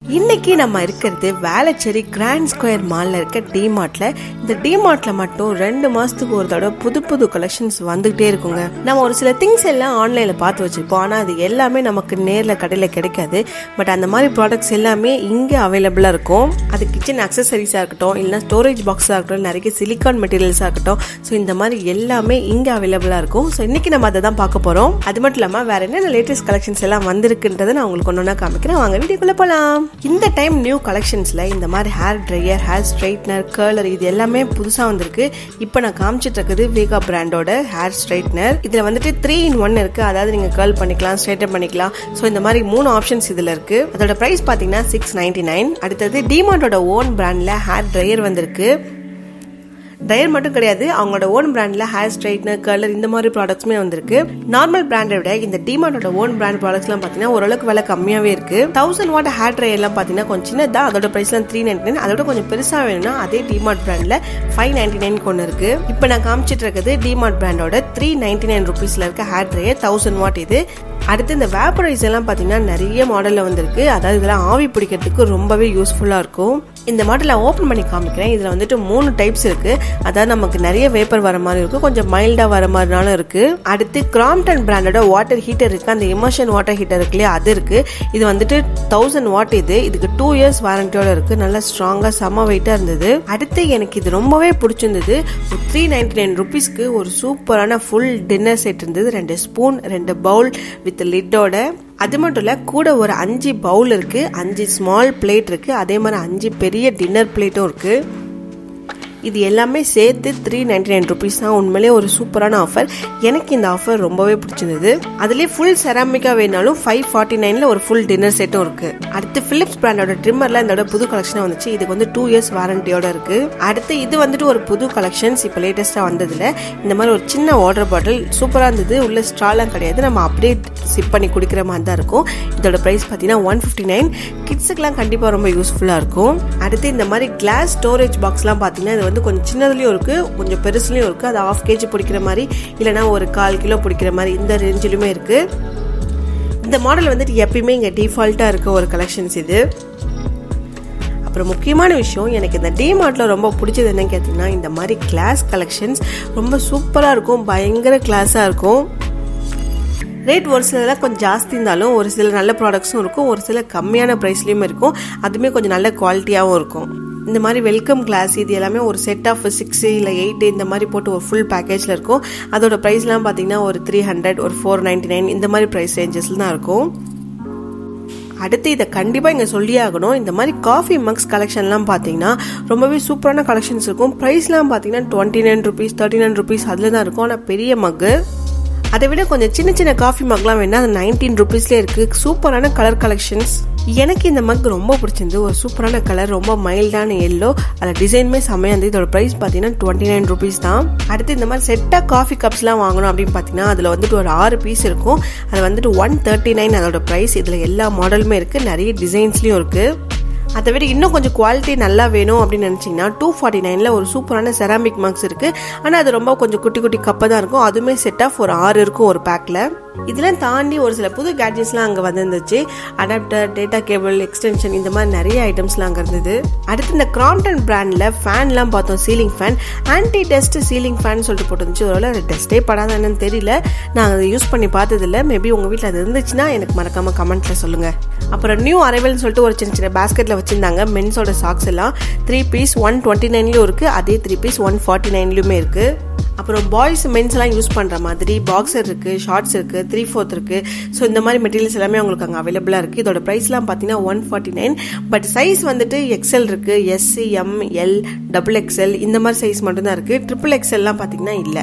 இன்னைக்கு நம்ம இருக்கிறது வேலச்சேரி கிராண்ட் ஸ்கொயர் மால்ல இருக்க டிமார்ட்ல. இந்த டிமார்ட்ல மட்டும் 2 மாசத்துக்கு ஒரு தடவை புது புது கலெக்ஷன்ஸ் வந்துகிட்டே இருக்குங்க. நம்ம ஒரு சில திங்ஸ் எல்லாம் ஆன்லைன்ல பார்த்து வச்சிருப்போம், ஆனா அது எல்லாமே நமக்கு நேர்ல கடையில கிடைக்காது. பட் அந்த மாதிரி ப்ராடக்ட்ஸ் எல்லாமே இங்க அவைலபிளா இருக்கும். அது கிச்சன் அக்சசரிஸா இருக்கட்டும், இல்லைன்னா ஸ்டோரேஜ் பாக்ஸா இருக்கட்டும், நிறைய சிலிகான் மெட்டீரியல்ஸா இருக்கட்டும், ஸோ இந்த மாதிரி எல்லாமே இங்க அவைலபிளா இருக்கும். ஸோ இன்னைக்கு நம்ம அதை தான் பார்க்க போறோம். அது மட்டும் இல்லாம வேற என்ன லேட்டஸ்ட் கலெக்ஷன்ஸ் எல்லாம் வந்திருக்குன்றதை நான் உங்களுக்கு ஒன்னொன்னா காமிக்கிறேன். வாங்க வீடியோக்குள்ள போலாம். இந்த டைம் நியூ கலெக்ஷன்ஸ்ல இந்த மாதிரி hair dryer, hair straightener, curler இது எல்லாமே புதுசா வந்திருக்கு. இப்போ நான் காமிச்சிட்டு இருக்குது வேகா பிராண்டோட ஹேர் ஸ்ட்ரைட்னர். இதுல வந்துட்டு 3-in-1 இருக்கு. அதாவது நீங்க கர்ல் பண்ணிக்கலாம், ஸ்ட்ரைட்டன் பண்ணிக்கலாம். ஸோ இந்த மாதிரி 3 ஆப்ஷன்ஸ் இதுல இருக்கு. அதோட பிரைஸ் பாத்தீங்கன்னா 699. அடுத்தது டிமார்ட்டோட ஓன் பிராண்ட்ல ஹேர் ட்ரையர் வந்திருக்கு. ட்ரையர் மட்டும் கிடையாது, அவங்களோட ஓன் பிராண்ட்ல ஹேர் ஸ்ட்ரைட்னர், கலர் இந்த மாதிரி ப்ராடக்ட்ஸ்மே வந்திருக்கு. நார்மல் பிராண்டை விட இந்த டிமார்ட்டோட ஓன் பிராண்ட் ப்ராடக்ட்ஸ் எல்லாம் பாத்தீங்கன்னா ஓரளவுக்கு விலை கம்மியாவே இருக்கு. 1000 வாட் ஹேர் ட்ரையர் எல்லாம் பாத்தீங்கன்னா கொஞ்சம் சின்னதா, அதோட பிரைஸ் எல்லாம் 399. அதோட கொஞ்சம் பெருசா வேணும்னா அதே டிமார்ட் பிராண்ட்ல 599 ஒன்னு இருக்கு. இப்போ நான் காமிச்சிட்டு இருக்குது டிமார்ட் பிராண்டோட 399 ருபீஸ்ல இருக்க ஹேர் ட்ரையர் 1000 வாட் இது. அடுத்து இந்த வேப்பரைஸ் எல்லாம் பாத்தீங்கன்னா நிறைய மாடல்ல வந்திருக்கு. அதாவது இதெல்லாம் ஆவி பிடிக்கிறதுக்கு ரொம்பவே யூஸ்ஃபுல்லா இருக்கும். இந்த மாடலை ஓபன் பண்ணி காமிக்கிறேன். இதுல வந்துட்டு 3 டைப்ஸ் இருக்கு. அதாவது நமக்கு நிறைய வேப்பர் வர மாதிரி இருக்கு, கொஞ்சம் மைல்டா வர மாதிரினாலும் இருக்கு. அடுத்து கிராம்ப்டன் பிராண்டோட வாட்டர் ஹீட்டர் இருக்கு. அந்த இமர்ஷன் வாட்டர் ஹீட்டர் இருக்கு இல்லையா, அது இருக்கு. இது வந்துட்டு 1000 வாட் இது. இதுக்கு 2 இயர்ஸ் வாரண்டியோட இருக்கு. நல்லா ஸ்ட்ராங்கா செம வெயிட்டா இருந்தது. அடுத்து எனக்கு இது ரொம்பவே பிடிச்சிருந்தது. 399 ருபீஸ்க்கு ஒரு சூப்பரான ஃபுல் டின்னர் செட் இருந்தது. 2 ஸ்பூன், 2 பவுல் வித் லிட்டோட. அது மட்டும் இல்ல, கூட ஒரு 5 பவுல் இருக்கு, 5 ஸ்மால் பிளேட் இருக்கு, அதே மாதிரி 5 பெரிய டின்னர் பிளேட்டும் இருக்கு. இது எல்லாமே சேர்த்து 399 ருபீஸ் தான். உண்மையிலே ஒரு சூப்பரான ஆஃபர். எனக்கு இந்த ஆஃபர் ரொம்பவே பிடிச்சிருந்தது. அதுலேயே ஃபுல் செராமிக்கா வேணாலும் 549ல ஒரு ஃபுல் டின்னர் செட்டும் இருக்கு. அடுத்து பிலிப்ஸ் பிராண்டோட ட்ரிம்மர்ல இதோட புது கலெக்ஷன் வந்துச்சு. இதுக்கு வந்து 2 இயர்ஸ் வாரண்டியோட இருக்கு. அடுத்து இது வந்துட்டு ஒரு புது கலெக்ஷன்ஸ் இப்போ லேட்டஸ்டா வந்ததுல இந்த மாதிரி ஒரு சின்ன வாட்டர் பாட்டில் சூப்பரா இருந்தது. உள்ள ஸ்ட்ராலாம் கிடையாது, நம்ம அப்படியே சிப் பண்ணி குடிக்கிற மாதிரி தான் இருக்கும். இதோட பிரைஸ் பார்த்தீங்கன்னா 159. கிட்ஸுக்குலாம் கண்டிப்பா ரொம்ப யூஸ்ஃபுல்லா இருக்கும். அடுத்து இந்த மாதிரி கிளாஸ் ஸ்டோரேஜ் பாக்ஸ்லாம் பார்த்தீங்கன்னா இது வந்து கொஞ்சம் சின்னதுலயும் இருக்கு, கொஞ்சம் பெருசுலயும் இருக்கு. அது 1/2 kg பிடிக்கிற மாதிரி, இல்லைன்னா ஒரு 1/4 கிலோ பிடிக்கிற மாதிரி இந்த ரேஞ்சிலுமே இருக்கு. இந்த மாடல் வந்துட்டு எப்பயுமே இங்க டிஃபால்ட்டா இருக்க ஒரு கலெக்ஷன்ஸ் இது. அப்புறம் முக்கியமான விஷயம், எனக்கு இந்த டிமார்ட்ல ரொம்ப பிடிச்சது என்னன்னு கேட்டீங்கன்னா, இந்த மாதிரி கிளாஸ் கலெக்ஷன்ஸ் ரொம்ப சூப்பரா இருக்கும், பயங்கர கிளாஸா இருக்கும். ரேட் ஒரு சிலதெல்லாம் கொஞ்சம் ஜாஸ்தி இருந்தாலும் ஒரு சில நல்ல ப்ராடக்ட்ஸும் இருக்கும், ஒரு சில கம்மியான ப்ரைஸ்லயும் இருக்கும், அதுவுமே கொஞ்சம் நல்ல குவாலிட்டியாகவும் இருக்கும். இந்த மாதிரி வெல்கம் கிளாஸ் இது எல்லாமே ஒரு செட் ஆஃப் 6 இல்லை 8 இந்த மாதிரி போட்டு ஒரு ஃபுல் பேக்கேஜ்ல இருக்கும். அதோட ப்ரைஸ்லாம் பார்த்தீங்கன்னா ஒரு 300, ஒரு 499 இந்த மாதிரி ப்ரைஸ் ரேஞ்சஸ்ல தான் இருக்கும். அடுத்து இதை கண்டிப்பா இங்க சொல்லி ஆகணும். இந்த மாதிரி காஃபி மக்ஸ் கலெக்ஷன்லாம் பாத்தீங்கன்னா ரொம்பவே சூப்பரான கலெக்ஷன்ஸ் இருக்கும். பிரைஸ்லாம் பாத்தீங்கன்னா 29 ருபீஸ், 39 ருபீஸ் அதுல தான் இருக்கும். ஆனா பெரிய மக்கு, அதை விட கொஞ்சம் சின்ன சின்ன காஃபி மக்லாம் வேணா அது 19 ருபீஸ்ல இருக்கு. சூப்பரான கலர் கலெக்ஷன்ஸ். எனக்கு இந்த மக் ரொம்ப பிடிச்சிருந்து. ஒரு சூப்பரான கலர், ரொம்ப மைல்டான எல்லோ, அதில் டிசைனுமே செம்மையா இருந்தது. இதோட பிரைஸ் பார்த்தீங்கன்னா 29 ருபீஸ் தான். அடுத்து இந்த மாதிரி செட்டா காஃபி கப்ஸ்லாம் வாங்கணும் அப்படின்னு பார்த்தீங்கன்னா அதில் வந்துட்டு ஒரு 6 பீஸ் இருக்கும். அது வந்துட்டு 139 அதோட பிரைஸ். இதில் எல்லா மாடலுமே இருக்கு, நிறைய டிசைன்ஸ்லயும் இருக்கு. அதை விட இன்னும் கொஞ்சம் குவாலிட்டி நல்லா வேணும் அப்படின்னு நினைச்சீங்கன்னா 249ல ஒரு சூப்பரான செராமிக் மக்ஸ் இருக்கு. ஆனா அது ரொம்ப கொஞ்சம் குட்டி குட்டி கப்பா தான் இருக்கும். அதுவுமே செட் ஆஃப் ஒரு 6 இருக்கும் ஒரு பேக்ல. இதெல்லாம் தாண்டி ஒரு சில புது கேட்ஜெட்ஸ்லாம் அங்கே வந்துருந்துச்சு. அடாப்டர், டேட்டா கேபிள், எக்ஸ்டென்ஷன் இந்த மாதிரி நிறைய ஐட்டம்ஸ்லாம் அங்கே இருந்தது. அடுத்து இந்த கிராம்ப்டன் பிராண்ட்ல ஃபேன்லாம் பார்த்தோம். Ceiling fan, anti dust ceiling fan சொல்லிட்டு போட்டுருந்துச்சு. ஒருவேளை அது டஸ்டே படாத என்னன்னு தெரியல, நான் அதை யூஸ் பண்ணி பார்த்ததில்ல. மேபி உங்க வீட்டில் அது இருந்துச்சுன்னா எனக்கு மறக்காம கமெண்ட்ல சொல்லுங்க. அப்புறம் நியூ அரைவல்னு சொல்லிட்டு ஒரு சின்ன சின்ன பேஸ்கெட்ல வச்சிருந்தாங்க. மென்ஸோட சாக்ஸ் எல்லாம் 3 பீஸ் 129லயும் இருக்கு, அதே 3 பீஸ் 149லயுமே இருக்கு. அப்புறம் பாய்ஸ் மென்ஸ் எல்லாம் யூஸ் பண்ற மாதிரி பாக்ஸர் இருக்கு, ஷார்ட்ஸ் இருக்கு, 3/4 இருக்கு. ஸோ இந்த மாதிரி மெட்டீரியல்ஸ் எல்லாமே உங்களுக்கு அங்கே அவைலபிளா இருக்கு. இதோட பிரைஸ்லாம் பார்த்தீங்கன்னா 149. பட் சைஸ் வந்துட்டு எக்ஸ்எல் இருக்கு, SC, M, L, XXL இந்த மாதிரி சைஸ் மட்டும் தான் இருக்கு. XXLலாம் பார்த்தீங்கன்னா இல்லை.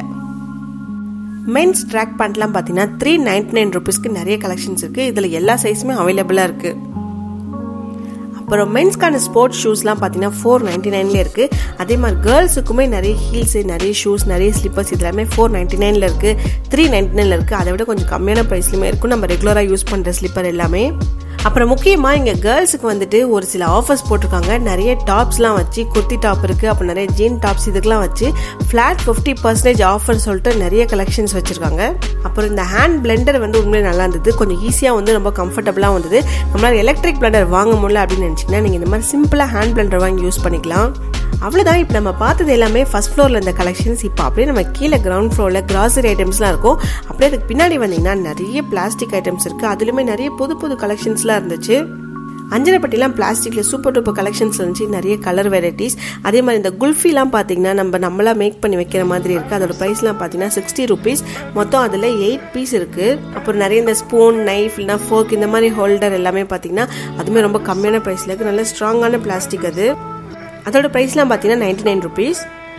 மென்ஸ் ட்ராக் பேண்ட்லாம் பார்த்தீங்கன்னா 399 ருபீஸ்க்கு நிறைய கலெக்ஷன்ஸ் இருக்கு. இதுல எல்லா சைஸுமே அவைலபிளா இருக்கு. அப்புறம் மென்ஸ்க்கான ஸ்போர்ட்ஸ் ஷூஸ்லாம் பார்த்தீங்கன்னா 499ல இருக்கு. அதே மாதிரி கேர்ள்ஸுக்குமே நிறைய ஹீல்ஸ், நிறைய ஷூஸ், நிறைய ஸ்லிப்பர்ஸ் இது எல்லாமே 499ல இருக்கு, 399ல இருக்கு. அதை விட கொஞ்சம் கம்மியான ப்ரைஸ்லயுமே இருக்கும் நம்ம ரெகுலரா யூஸ் பண்ற ஸ்லிப்பர் எல்லாமே. அப்புறம் முக்கியமாக இங்கே கேர்ள்ஸுக்கு வந்துட்டு ஒரு சில ஆஃபர்ஸ் போட்டிருக்காங்க. நிறைய டாப்ஸ்லாம் வச்சு, குர்த்தி டாப் இருக்குது, அப்புறம் நிறைய ஜீன் டாப்ஸ் இதுக்கெலாம் வச்சு ஃப்ளாட் 50% ஆஃபர் சொல்லிட்டு நிறைய கலெக்ஷன்ஸ் வச்சுருக்காங்க. அப்புறம் இந்த ஹேண்ட் பிளெண்டர் வந்து உண்மையிலே நல்லா இருந்தது. கொஞ்சம் ஈஸியாக வந்து ரொம்ப கம்ஃபர்டபுளாக வந்தது. நம்மளால் எலக்ட்ரிக் பிளெண்டர் வாங்க முடியல அப்படின்னு நினச்சிங்கன்னா நீங்கள் இந்த மாதிரி சிம்பிளாக ஹேண்ட் பிளெண்டர் வாங்கி யூஸ் பண்ணிக்கலாம். அவ்வளோதான். இப்போ நம்ம பார்த்தது எல்லாமே ஃபர்ஸ்ட் ஃப்ளோரில் இருந்த கலெக்ஷன்ஸ். இப்போ அப்படியே நம்ம கீழே கிரவுண்ட் ஃப்ளோரில் கிராசரி ஐட்டம்ஸ்லாம் இருக்கும். அப்படியே அதுக்கு பின்னாடி வந்தீங்கன்னா நிறைய பிளாஸ்டிக் ஐட்டம்ஸ் இருக்குது. அதுலேயுமே நிறைய புது புது கலெக்ஷன்ஸ்லாம் இருந்துச்சு. அஞ்சரைப்பட்டிலாம் பிளாஸ்டிக்கில் சூப்பர் டூப்பர் கலெக்ஷன்ஸ் இருந்துச்சு. நிறைய கலர் வெரைட்டிஸ். அதே மாதிரி இந்த குல்ஃபிலாம் பார்த்தீங்கன்னா நம்மளா மேக் பண்ணி வைக்கிற மாதிரி இருக்குது. அதோட ப்ரைஸ்லாம் பார்த்தீங்கன்னா 60 rupees. மொத்தம் அதில் 8 பீஸ் இருக்குது. அப்புறம் நிறைய இந்த ஸ்பூன், நைஃப், இல்லைனா ஃபோர்க் இந்த மாதிரி ஹோல்டர் எல்லாமே பார்த்தீங்கன்னா அதுவுமே ரொம்ப கம்மியான ப்ரைஸில் இருக்குது. நல்ல ஸ்ட்ராங்கான பிளாஸ்டிக் அது. அதோட ப்ரைஸ்லாம் பார்த்தீங்கன்னா 99 rupees.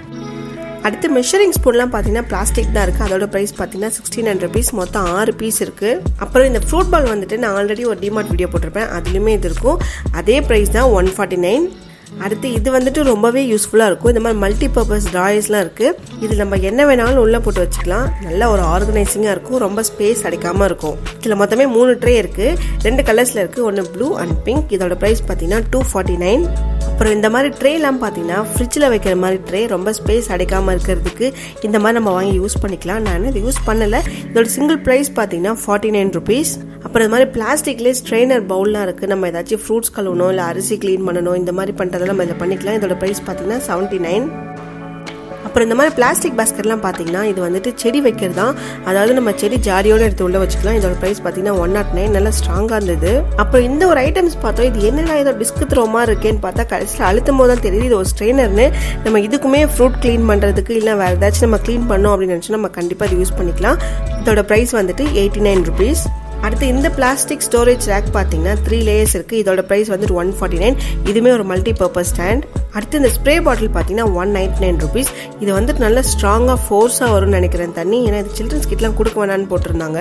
அடுத்து மெஷரிங் ஸ்பூன்லாம் பார்த்தீங்கன்னா பிளாஸ்டிக் தான் இருக்குது. அதோட ப்ரைஸ் பார்த்தீங்கன்னா 1600 rupees. மொத்தம் 6 பீஸ் இருக்குது. அப்புறம் இந்த ஃப்ரூட் பால் வந்துட்டு நான் ஆல்ரெடி ஒரு டிமார்ட் வீடியோ போட்டிருப்பேன். அதுலேயுமே இது இருக்கும். அதே ப்ரைஸ் தான் 149. அடுத்து இது வந்துட்டு ரொம்பவே யூஸ்ஃபுல்லாக இருக்கும். இந்த மாதிரி மல்டி பர்பஸ் ட்ராயர்ஸ்லாம் இருக்குது. இது நம்ம என்ன வேணாலும் உள்ளே போட்டு வச்சுக்கலாம். நல்ல ஒரு ஆர்கனைசிங்காக இருக்கும். ரொம்ப ஸ்பேஸ் அடைக்காமல் இருக்கும். இதில் மொத்தமே 3 ட்ரே இருக்குது. 2 கலர்ஸில் இருக்குது. ஒன்று ப்ளூ அண்ட் பிங்க். இதோட ப்ரைஸ் பார்த்தீங்கன்னா 249. அப்புறம் இந்த மாதிரி ட்ரேலாம் பார்த்தீங்கன்னா ஃப்ரிட்ஜில் வைக்கிற மாதிரி ட்ரே, ரொம்ப ஸ்பேஸ் அடைக்காமல் இருக்கிறதுக்கு இந்த மாதிரி நம்ம வாங்கி யூஸ் பண்ணிக்கலாம். நான் இது யூஸ் பண்ணலை. இதோட சிங்கிள் ப்ரைஸ் பார்த்தீங்கன்னா 49 rupees. அப்புறம் இந்த மாதிரி பிளாஸ்டிக்லேயே ஸ்ட்ரெயினர் பவுல்லாம் இருக்குது. நம்ம ஏதாச்சும் ஃப்ரூட்ஸ் கழுவணும், இல்லை அரிசி க்ளீன் பண்ணணும், இந்த மாதிரி பண்ணுறதெல்லாம் நம்ம இதை பண்ணிக்கலாம். இதோட ப்ரைஸ் பார்த்தீங்கன்னா 79. அப்புறம் இந்த மாதிரி பிளாஸ்டிக் பாஸ்கெட்லாம் பார்த்தீங்கன்னா இது வந்துட்டு செடி வைக்கிறது தான். அதாவது நம்ம செடி ஜாடியோடு எடுத்து உள்ள வச்சுக்கலாம். இதோட ப்ரைஸ் பார்த்தீங்கன்னா 109. நல்லா ஸ்ட்ராங்காக இருந்தது. அப்புறம் இந்த ஒரு ஐட்டம்ஸ் பார்த்தோம். இது என்னடா ஏதோ டிஸ்க் த்ரோமா இருக்கேன்னு பார்த்தா கடைசியில் அழுத்தும் போது தான் தெரியுது இது ஒரு ஸ்ட்ரெயினர்னு. நம்ம இதுக்குமே ஃப்ரூட் க்ளீன் பண்ணுறதுக்கு இல்லை வேறு ஏதாச்சும் நம்ம க்ளீன் பண்ணோம் அப்படின்னு நினச்சோன்னா நம்ம கண்டிப்பாக இது யூஸ் பண்ணிக்கலாம். இதோட ப்ரைஸ் வந்துட்டு 89 rupees. அடுத்து இந்த பிளாஸ்டிக் ஸ்டோரேஜ் ரேக் பார்த்தீங்கன்னா 3 லேயர்ஸ் இருக்குது. இதோட ப்ரைஸ் வந்துட்டு 149. இதுவுமே ஒரு மல்டி பர்பஸ் ஸ்டாண்ட். அடுத்து இந்த ஸ்ப்ரே பாட்டில் பார்த்தீங்கன்னா 199 rupees. இது வந்துட்டு நல்ல ஸ்ட்ராங்காக ஃபோர்ஸாக வரும்னு நினைக்கிறேன் தண்ணி. ஏன்னா இது சில்ட்ரன்ஸ் கிட்லாம் கொடுக்க வேணான்னு போட்டிருந்தாங்க.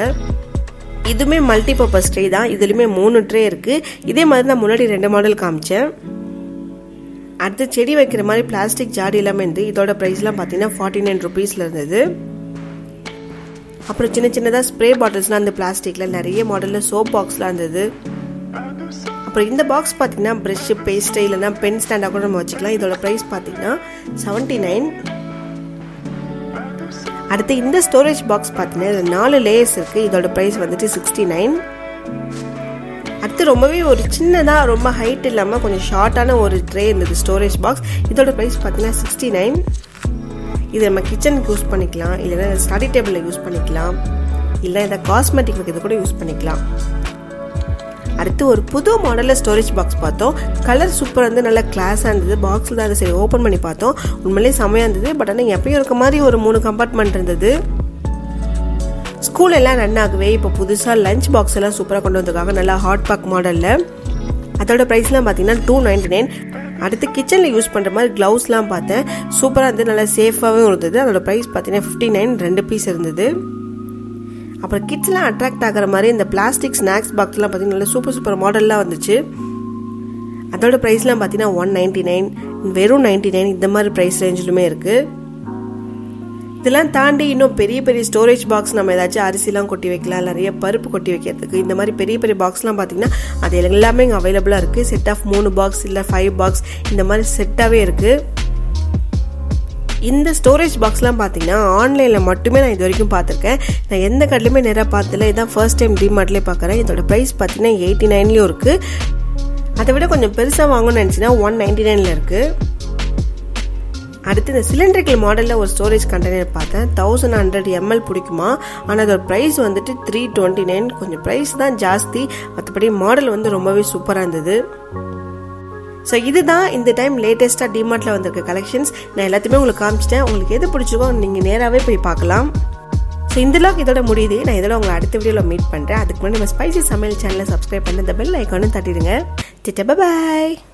இதுவுமே மல்டி பர்பஸ் ட்ரே தான். இதுலேயுமே 3 ட்ரே இருக்குது. இதே மாதிரி நான் முன்னாடி 2 மாடல் காமிச்சேன். அடுத்து செடி வைக்கிற மாதிரி பிளாஸ்டிக் ஜாடி எல்லாமே இருந்து இதோட ப்ரைஸ்லாம் பார்த்தீங்கன்னா 49 rupeesல இருந்தது. அப்புறம் சின்ன சின்னதாக ஸ்ப்ரே பாட்டில்ஸ்லாம் அந்த பிளாஸ்டிக்கில் நிறைய மாடலில் சோப் பாக்ஸ்லாம் இருந்தது. அப்புறம் இந்த பாக்ஸ் பார்த்தீங்கன்னா ப்ரஷ்ஷு, பேஸ்ட்டு, இல்லைனா பென் ஸ்டாண்டாக கூட நம்ம வச்சுக்கலாம். இதோட ப்ரைஸ் பார்த்தீங்கன்னா 79. அடுத்து இந்த ஸ்டோரேஜ் பாக்ஸ் பார்த்தீங்கன்னா இது 4 லேயர்ஸ் இருக்குது. இதோட ப்ரைஸ் வந்துட்டு 69. அடுத்து ரொம்பவே ஒரு சின்னதாக ரொம்ப ஹைட் இல்லாமல் கொஞ்சம் ஷார்ட்டான ஒரு ட்ரே இருந்தது ஸ்டோரேஜ் பாக்ஸ். இதோட ப்ரைஸ் பார்த்தீங்கன்னா 69. இது நம்ம கிச்சனுக்கு யூஸ் பண்ணிக்கலாம், இல்லைன்னா ஸ்டடி டேபிளில் யூஸ் பண்ணிக்கலாம், இல்லை இதை காஸ்மெட்டிக் வைக்கிறது கூட யூஸ் பண்ணிக்கலாம். அடுத்து ஒரு புது மாடலில் ஸ்டோரேஜ் பாக்ஸ் பார்த்தோம். கலர் சூப்பராக இருந்து நல்லா கிளாஸாக இருந்தது. பாக்ஸில் தான் அதை சரி ஓப்பன் பண்ணி பார்த்தோம். உண்மையிலே செம்மையாக இருந்தது. பட் ஆனால் எப்பயும் இருக்க மாதிரி ஒரு 3 கம்பார்ட்மெண்ட் இருந்தது. ஸ்கூல் எல்லாம் ரன் ஆகவே இப்போ புதுசாக லஞ்ச் பாக்ஸ் எல்லாம் சூப்பராக கொண்டு வந்திருக்காங்க. நல்லா ஹாட் பேக் மாடலில். அதோட ப்ரைஸ்லாம் பார்த்தீங்கன்னா 299. அடுத்து கிச்சனில் யூஸ் பண்ணுற மாதிரி க்ளவுஸ்லாம் பார்த்தேன். சூப்பராக இருந்தது. நல்லா சேஃபாகவும் இருந்தது. அதோட ப்ரைஸ் பார்த்தீங்கன்னா 59. 2 பீஸ் இருந்தது. அப்புறம் கிட்ஸ்லாம் அட்ராக்ட் ஆகிற மாதிரி இந்த பிளாஸ்டிக் ஸ்நாக்ஸ் பாக்ஸ்லாம் பார்த்தீங்கன்னா நல்லா சூப்பர் மாடல்லாம் வந்துச்சு. அதோட ப்ரைஸ்லாம் பார்த்தீங்கன்னா 199, வெறும் 99 இந்த மாதிரி ப்ரைஸ் ரேஞ்சிலுமே இருக்குது. இதெல்லாம் தாண்டி இன்னும் பெரிய பெரிய ஸ்டோரேஜ் பாக்ஸ் நம்ம ஏதாச்சும் அரிசிலாம் கொட்டி வைக்கலாம், நிறைய பருப்பு கொட்டி வைக்கிறதுக்கு இந்த மாதிரி பெரிய பெரிய பாக்ஸ்லாம் பார்த்தீங்கன்னா அது எல்லாமே இங்கே அவைலபிளாக இருக்குது. செட் ஆஃப் 3 பாக்ஸ் இல்லை 5 பாக்ஸ் இந்த மாதிரி செட்டாகவே இருக்குது. இந்த ஸ்டோரேஜ் பாக்ஸ்லாம் பார்த்தீங்கன்னா ஆன்லைனில் மட்டுமே நான் இது வரைக்கும் பார்த்துருக்கேன். நான் எந்த கடையிலுமே நேராக பார்த்ததில்ல. இதான் ஃபர்ஸ்ட் டைம் டிமார்ட்லேயே பார்க்குறேன். இதோட ப்ரைஸ் பார்த்தீங்கன்னா 89லேயும் இருக்குது. அதை விட கொஞ்சம் பெருசாக வாங்கணும்னு நினச்சின்னா 199ல் இருக்குது. அடுத்து இந்த சிலிண்ட்ரிக்கல் மாடலில் ஒரு ஸ்டோரேஜ் கண்டெய்னர் பார்த்தேன். 1100 ml பிடிக்குமா. ஆனால் அதோட ப்ரைஸ் வந்துட்டு 329. கொஞ்சம் ப்ரைஸ் தான் ஜாஸ்தி. மற்றபடி மாடல் வந்து ரொம்பவே சூப்பராக இருந்தது. ஸோ இதுதான் இந்த டைம் லேட்டஸ்ட்டாக டிமார்ட்டில் வந்திருக்க கலெக்ஷன்ஸ். நான் எல்லாத்தையுமே உங்களுக்கு காமிச்சிட்டேன். உங்களுக்கு எது பிடிச்சிருக்கோ நீங்கள் நேராகவே போய் பார்க்கலாம். ஸோ இந்த லாக் இதோட முடியுது. நான் இதோட உங்களை அடுத்த வீடியோவில் மீட் பண்ணுறேன். அதுக்கு முன்னாடி நம்ம ஸ்பைசி சமையல் சேனலை சப்ஸ்கிரைப் பண்ணி இந்த பெல் ஐக்கானும் தட்டிடுங்க. பாய்.